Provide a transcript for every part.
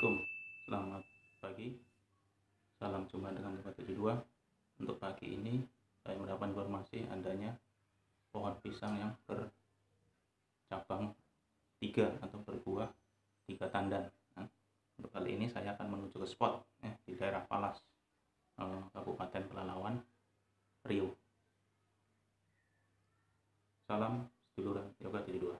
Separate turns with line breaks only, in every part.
Assalamualaikum, selamat pagi, salam jumpa dengan Bapak 72. Untuk pagi ini saya mendapat informasi adanya pohon pisang yang bercabang 3 atau berbuah 3 tandan. Untuk kali ini saya akan menuju ke spot di daerah Palas, Kabupaten Pelalawan, Riau. Salam seduluran Yoga 72.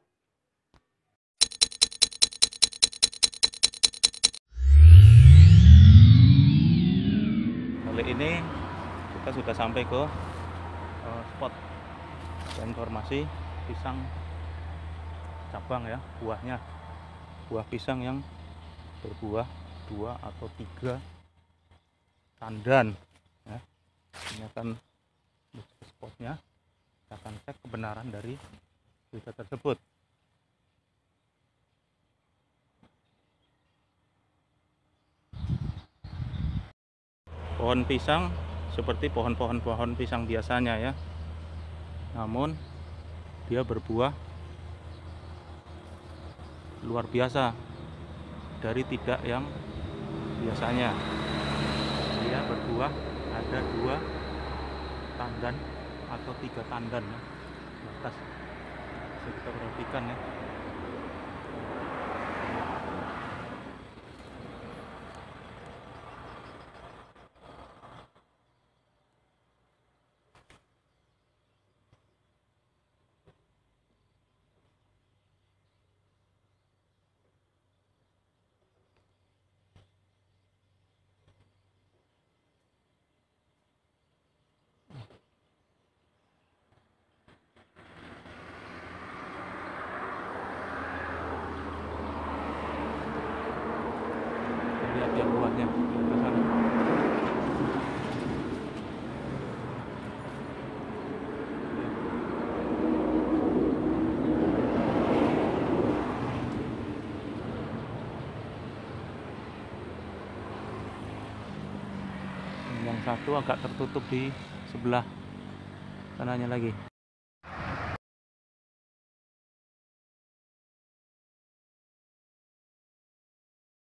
Kali ini kita sudah sampai ke spot informasi pisang cabang ya, buahnya buah pisang yang berbuah 2 atau 3 tandan ya. Ini akan ke spotnya, kita akan cek kebenaran dari berita tersebut. Pohon pisang seperti pohon pisang biasanya ya, namun dia berbuah luar biasa dari tidak yang biasanya. Dia berbuah ada 2 tandan atau 3 tandan ya. Atas bisa kita perhatikan ya. Lihat ya buahnya ke sana. Yang satu agak tertutup di sebelah kanannya lagi.